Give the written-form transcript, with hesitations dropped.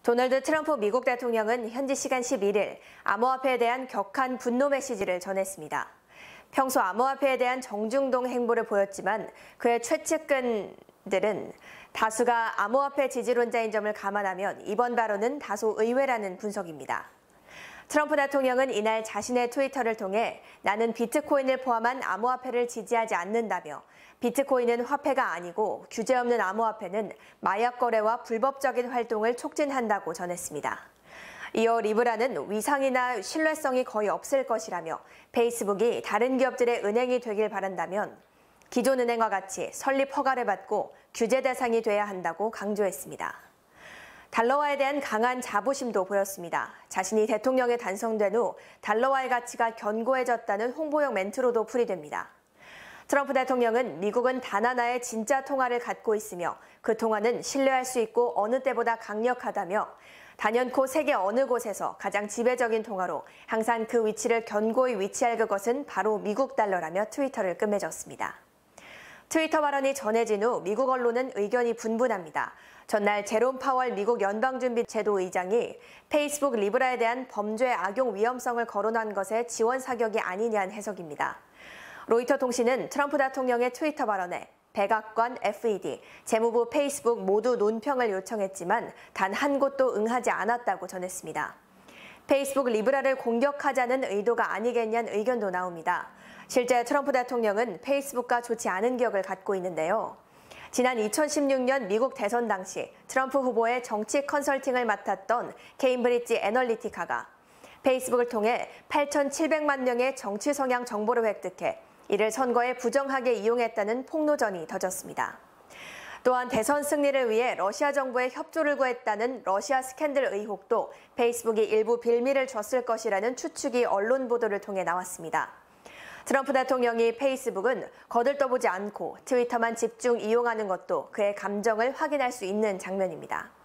도널드 트럼프 미국 대통령은 현지 시간 11일 암호화폐에 대한 격한 분노 메시지를 전했습니다. 평소 암호화폐에 대한 정중동 행보를 보였지만 그의 최측근들은 다수가 암호화폐 지지론자인 점을 감안하면 이번 발언은 다소 의외라는 분석입니다. 트럼프 대통령은 이날 자신의 트위터를 통해 나는 비트코인을 포함한 암호화폐를 지지하지 않는다며 비트코인은 화폐가 아니고 규제 없는 암호화폐는 마약 거래와 불법적인 활동을 촉진한다고 전했습니다. 이어 리브라는 위상이나 신뢰성이 거의 없을 것이라며 페이스북이 다른 기업들의 은행이 되길 바란다면 기존 은행과 같이 설립 허가를 받고 규제 대상이 돼야 한다고 강조했습니다. 달러화에 대한 강한 자부심도 보였습니다. 자신이 대통령에 단성된 후 달러화의 가치가 견고해졌다는 홍보용 멘트로도 풀이됩니다. 트럼프 대통령은 미국은 단 하나의 진짜 통화를 갖고 있으며 그 통화는 신뢰할 수 있고 어느 때보다 강력하다며 단연코 세계 어느 곳에서 가장 지배적인 통화로 항상 그 위치를 견고히 위치할 그것은 바로 미국 달러라며 트위터를 끝맺었습니다. 트위터 발언이 전해진 후 미국 언론은 의견이 분분합니다. 전날 제롬 파월 미국 연방준비제도 의장이 페이스북 리브라에 대한 범죄 악용 위험성을 거론한 것에 지원 사격이 아니냐는 해석입니다. 로이터 통신은 트럼프 대통령의 트위터 발언에 백악관, FED, 재무부, 페이스북 모두 논평을 요청했지만 단 한 곳도 응하지 않았다고 전했습니다. 페이스북 리브라를 공격하자는 의도가 아니겠냐는 의견도 나옵니다. 실제 트럼프 대통령은 페이스북과 좋지 않은 기억을 갖고 있는데요. 지난 2016년 미국 대선 당시 트럼프 후보의 정치 컨설팅을 맡았던 케임브리지 애널리티카가 페이스북을 통해 8,700만 명의 정치 성향 정보를 획득해 이를 선거에 부정하게 이용했다는 폭로전이 터졌습니다. 또한 대선 승리를 위해 러시아 정부에 협조를 구했다는 러시아 스캔들 의혹도 페이스북이 일부 빌미를 줬을 것이라는 추측이 언론 보도를 통해 나왔습니다. 트럼프 대통령이 페이스북은 거들떠보지 않고 트위터만 집중 이용하는 것도 그의 감정을 확인할 수 있는 장면입니다.